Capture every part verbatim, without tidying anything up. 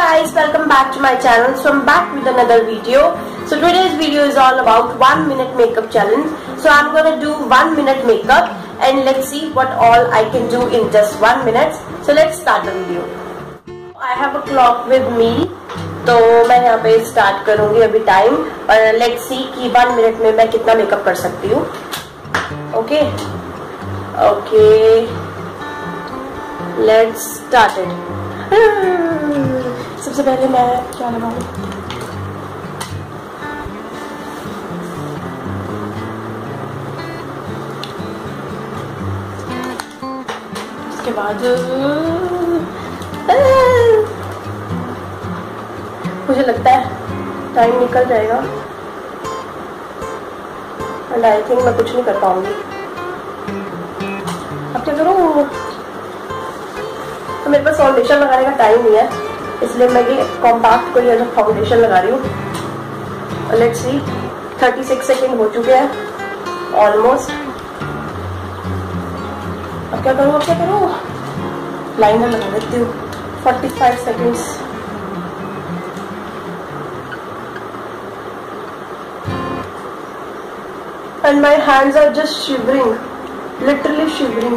guys, welcome back to my channel. So I'm back with another video. So today's video is all about one minute makeup challenge. So I'm gonna do one minute makeup and let's see what all I can do in just one minute. So let's start the video. I have a clock with me, तो मैं यहाँ पे start करूँगी अभी time और let's see कि one minute में मैं कितना मेकअप कर सकती हूँ. Okay okay let's start it. सबसे पहले मैं क्या लगाऊँ? उसके बाद मुझे लगता है टाइम निकल जाएगा एंड आई थिंक मैं कुछ नहीं कर पाऊंगी. अब क्या करूँ? तो मेरे पास फाउंडेशन लगाने का टाइम नहीं है, इसलिए मैं ये कॉम्पैक्ट को ये जो फाउंडेशन लगा रही हूँ. लेट्स सी, छत्तीस सेकंड हो चुके हैं ऑलमोस्ट. अब क्या करूँ? अब क्या करूँ? लाइनर लगा देती हूँ. पैंतालीस seconds. And my hands are just shivering, literally shivering.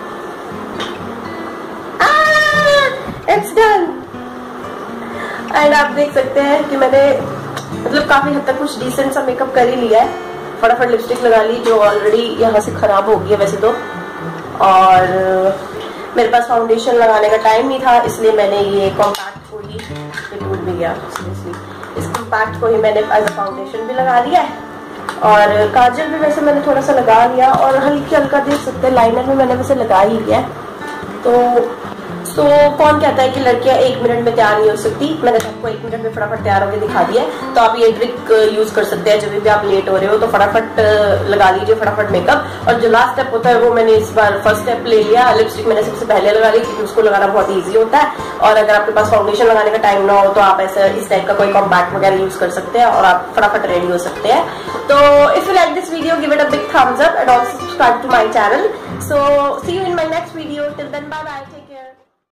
Ah, it's done. And आप देख सकते हैं कि मैंने मतलब काफी हद तक कुछ डिसेंट सा मेकअप कर ही लिया है. फटाफट लिपस्टिक लगा ली जो ऑलरेडी यहाँ से खराब हो गई है वैसे तो, और मेरे पास फाउंडेशन लगाने का टाइम नहीं था, इसलिए मैंने ये कॉम्पैक्ट को ही, ये टूट भी गया, इस कॉम्पैक्ट को ही मैंने एज अ फाउंडेशन भी लगा लिया है. और काजल भी वैसे मैंने थोड़ा सा लगा लिया और हल्की हल्का देख सकते हैं लाइनर भी मैंने वैसे लगा ही लिया है. तो तो कौन कहता है कि लड़कियां एक मिनट में तैयार नहीं हो सकती? मैंने आपको एक मिनट में फटाफट तैयार होकर दिखा दिया है. तो आप ये ट्रिक यूज कर सकते हैं. जब भी आप लेट हो रहे हो तो फटाफट लगा लीजिए फटाफट मेकअप. और जो लास्ट स्टेप होता है वो मैंने इस बार फर्स्ट स्टेप ले लिया. लिपस्टिक मैंने सबसे पहले लगा ली क्योंकि उसको लगाना बहुत ईजी होता है. और अगर आपके पास फाउंडेशन लगाने का टाइम ना हो तो आप ऐसा इस टाइप का कोई कॉम्पैक्ट वगैरह यूज कर सकते हैं और आप फटाफट रेडी हो सकते हैं. तो if you like this video, give it a big thumbs up and also subscribe to my channel. So see you in my next video. Till then, bye bye.